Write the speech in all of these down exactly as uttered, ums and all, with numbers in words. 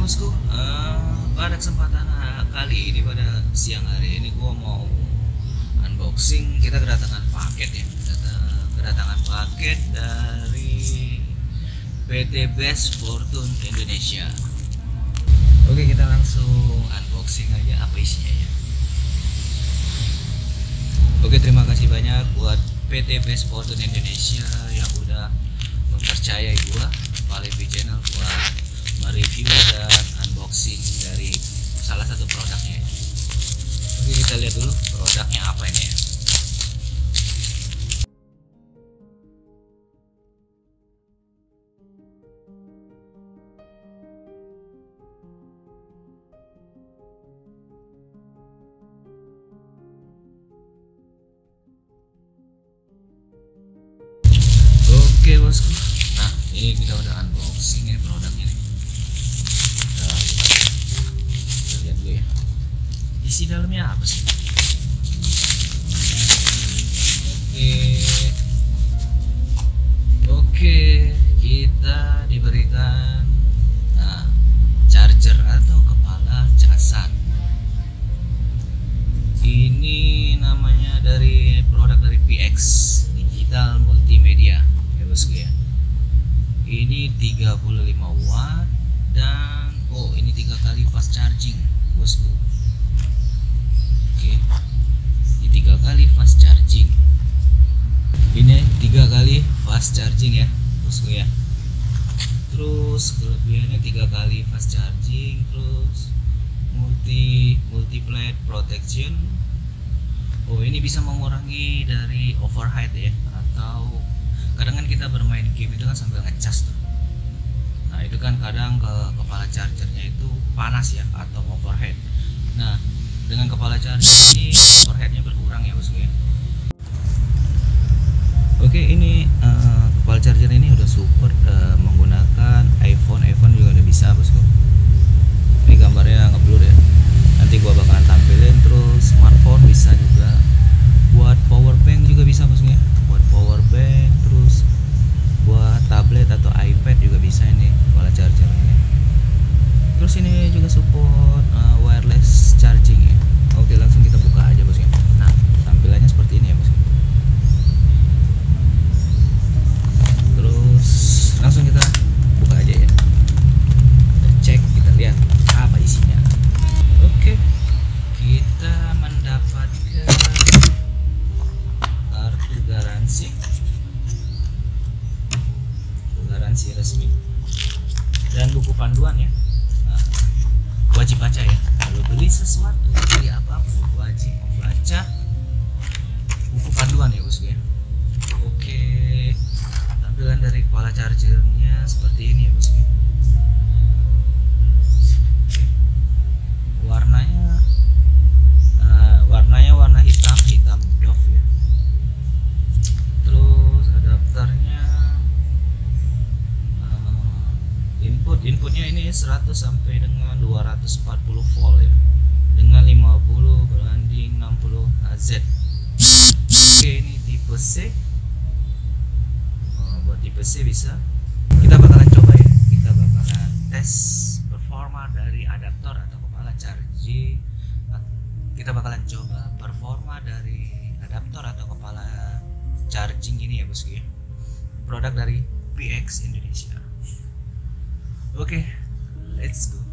bosku, eh, pada kesempatan kali ini, pada siang hari ini gua mau unboxing. Kita kedatangan paket ya, Kedata- kedatangan paket dari P T Best Fortune Indonesia. Oke, kita langsung unboxing aja apa isinya ya. Oke, terima kasih banyak buat P T Best Fortune Indonesia yang udah mempercayai gua Palevi Channel buat mereview dan unboxing dari salah satu produknya. Oke, kita lihat dulu produknya apa ini ya. Oke bosku, nah ini kita udah unboxing ya produknya nih. Nah, kita lihat dulu ya, isi dalamnya apa sih. Oke oke kita diberikan nah, charger atau kepala casan. Ini namanya dari produk dari P X Digital Multimedia ya bosku ya. Ini tiga puluh lima watt dan oh ini tiga kali fast charging bosku. Oke, ini tiga kali fast charging. Ini tiga kali fast charging ya bosku ya. Terus kelebihannya tiga kali fast charging, terus multi multiplied protection. Oh ini bisa mengurangi dari overheat ya, atau kadang kan kita bermain game itu kan sambil ngecas tuh. Nah itu kan kadang ke kepala chargernya itu panas ya atau overheat. Nah dengan kepala charger ini overheatnya berkurang ya bosku ya. Oke, ini uh, kepala charger ini udah support uh, menggunakan iPhone, iPhone juga udah bisa bosku. Ini gambarnya ngeblur ya. Nanti gua bakalan tampilin. Terus smartphone bisa juga. Buat power bank juga bisa bosku ya. Buat power bank, terus buat tablet atau iPad juga bisa ini kepala charger ini. Terus ini juga support uh, wireless charging ya. Oke, langsung kita buka aja bosku. Nah, tampilannya seperti ini ya bosku. Terus langsung kita buka aja ya. Kita cek, kita lihat apa isinya. Oke, kita mendapatkan kartu garansi, garansi resmi dan buku panduan ya. Nah, wajib baca ya. Kalau beli sesuatu, beli apapun wajib membaca buku panduan ya bosku ya. Oke, tampilan dari kepala chargernya seperti ini ya bosku. Warnanya uh, warnanya warna hitam hitam doff ya. Terus adapternya uh, input inputnya ini seratus sampai dengan dua ratus empat puluh volt ya, dengan lima puluh banding enam puluh Z. Oke, ini tipe C. Uh, buat tipe C bisa. Kita bakalan coba ya, kita bakalan tes performa dari adaptor atau kepala charging. Kita bakalan coba performa dari adaptor atau kepala charging ini ya bosku ya. Produk dari P X Indonesia. Oke, let's go.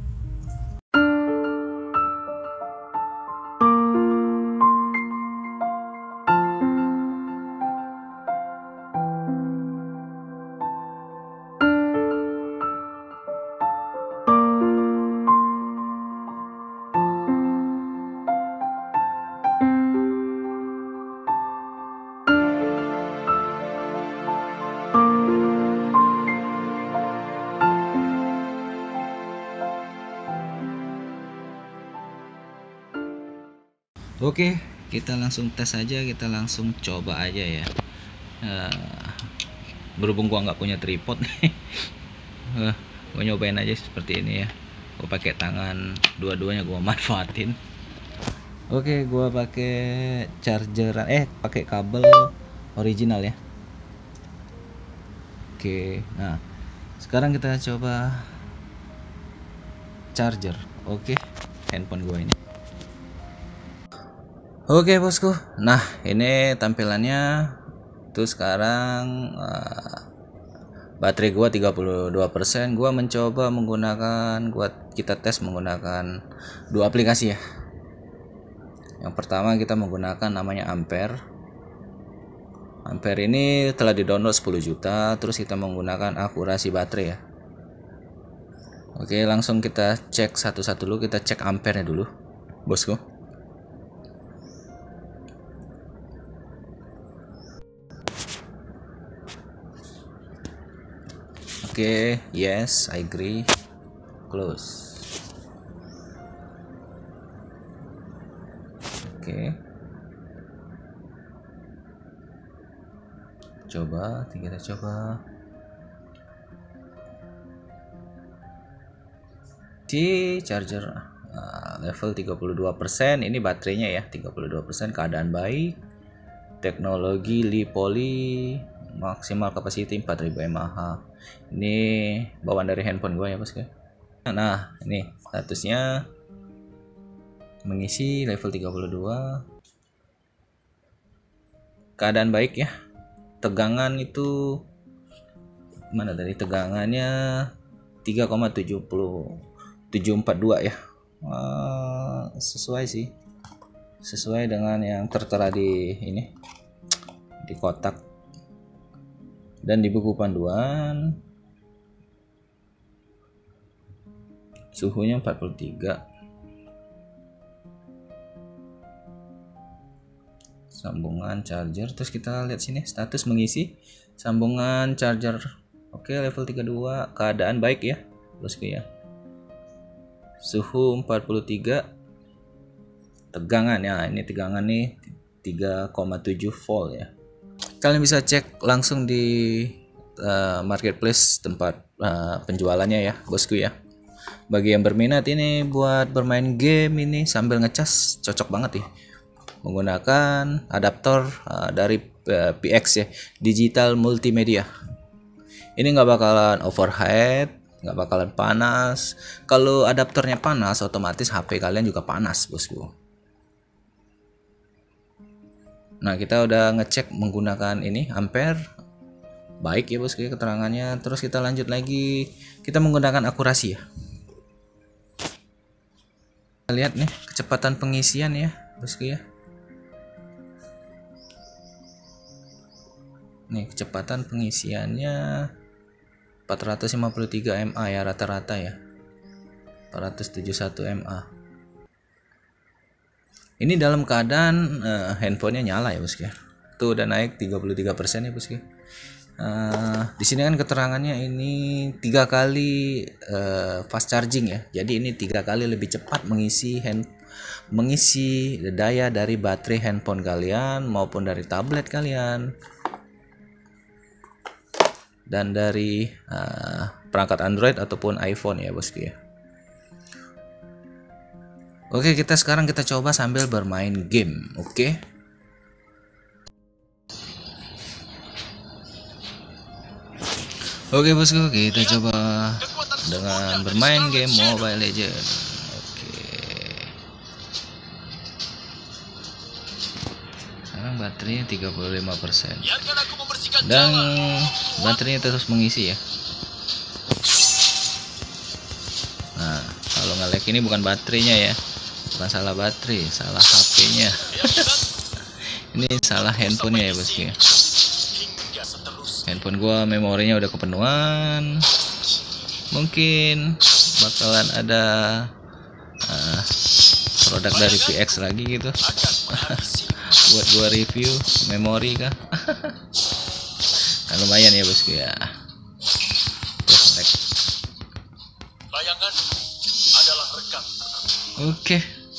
Oke, kita langsung tes aja, kita langsung coba aja ya. Uh, berhubung gua nggak punya tripod nih, uh, gua nyobain aja seperti ini ya. Gua pakai tangan dua-duanya gua manfaatin. Oke, gua pakai charger eh pakai kabel original ya. Oke, nah sekarang kita coba charger. Oke, handphone gua ini. Oke bosku, nah ini tampilannya tuh sekarang. uh, Baterai gua tiga puluh dua persen. Gua mencoba menggunakan gua kita tes menggunakan dua aplikasi ya. Yang pertama kita menggunakan namanya Ampere. Ampere ini telah di-download sepuluh juta, terus kita menggunakan akurasi baterai ya. Oke, langsung kita cek satu-satu dulu, kita cek ampernya dulu, bosku. Oke, okay, yes, I agree. Close. Oke. Okay. Coba, kita coba. Di charger uh, level tiga puluh dua persen, ini baterainya ya, tiga puluh dua persen, keadaan baik. Teknologi Li Poly, maksimal capacity empat ribu mAh. Ini bawaan dari handphone gue ya bosku. Nah ini statusnya mengisi level tiga puluh dua, keadaan baik ya. Tegangan itu mana dari tegangannya tiga koma tujuh empat dua ya. Wah, sesuai sih, sesuai dengan yang tertera di ini di kotak. Dan di buku panduan suhunya empat puluh tiga. Sambungan charger, terus kita lihat sini status mengisi sambungan charger. Oke, level tiga puluh dua, keadaan baik ya bosku ya. Suhu empat puluh tiga. Tegangan ya, ini tegangan nih tiga koma tujuh volt ya. Kalian bisa cek langsung di uh, marketplace tempat uh, penjualannya ya bosku ya. Bagi yang berminat ini buat bermain game ini sambil ngecas, cocok banget nih menggunakan adaptor uh, dari uh, P X ya, Digital Multimedia. Ini nggak bakalan overheat, nggak bakalan panas. Kalau adaptornya panas, otomatis H P kalian juga panas bosku. Nah, kita udah ngecek menggunakan ini Ampere. Baik ya bosku keterangannya. Terus kita lanjut lagi. Kita menggunakan akurasi ya. Kita lihat nih kecepatan pengisian ya bosku ya. Nih kecepatan pengisiannya empat ratus lima puluh tiga mAh ya rata-rata ya. empat ratus tujuh puluh satu mAh. Ini dalam keadaan uh, handphonenya nyala ya bosku ya. Tuh udah naik tiga puluh tiga persen ya bosku. Uh, di sini kan keterangannya ini tiga kali uh, fast charging ya. Jadi ini tiga kali lebih cepat mengisi hand mengisi daya dari baterai handphone kalian maupun dari tablet kalian dan dari uh, perangkat Android ataupun iPhone ya bosku ya. Oke, kita sekarang kita coba sambil bermain game. Oke. Oke bosku, kita coba dengan bermain game Mobile Legends. Oke. Sekarang baterainya tiga puluh lima persen. Dan baterainya terus mengisi ya. Nah, kalau nge-lag ini bukan baterainya ya. Bukan salah baterai, salah H P-nya. Ini salah handphonenya ya bosku ya. Handphone gua memorinya udah kepenuhan. Mungkin bakalan ada uh, produk dari P X lagi gitu. Buat gua review memori kah. Kan lumayan ya bosku ya. Bayangan adalah rekam. Oke.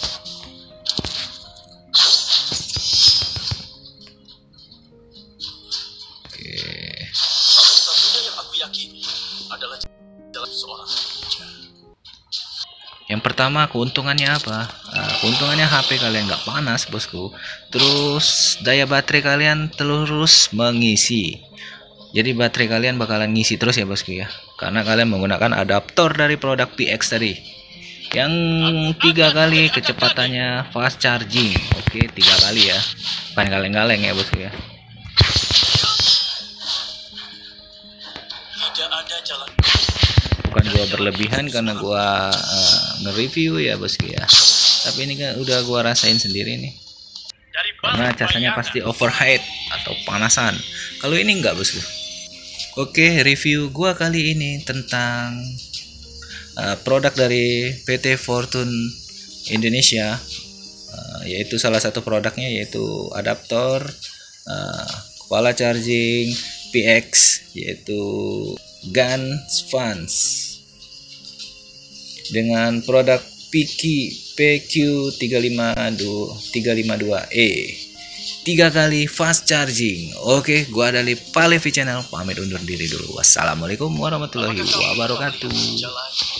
Yang pertama keuntungannya apa? Nah, keuntungannya H P kalian nggak panas bosku. Terus daya baterai kalian terus mengisi. Jadi baterai kalian bakalan ngisi terus ya bosku ya. Karena kalian menggunakan adaptor dari produk P X tadi. Yang tiga kali kecepatannya fast charging. Oke, tiga kali ya, bukan kaleng-kaleng ya bosku ya. Bukan gua berlebihan karena gua uh, nge-review ya bosku ya, tapi ini kan udah gua rasain sendiri nih, karena casanya pasti overheat atau panasan. Kalau ini enggak bosku. Oke, review gua kali ini tentang uh, produk dari P T Fortune Indonesia, uh, yaitu salah satu produknya yaitu adaptor uh, kepala charging P X, yaitu Gun Fans dengan produk P Q tiga lima dua E, tiga kali fast charging. Oke, gua dari Palevi Channel pamit undur diri dulu. Wassalamualaikum warahmatullahi wabarakatuh.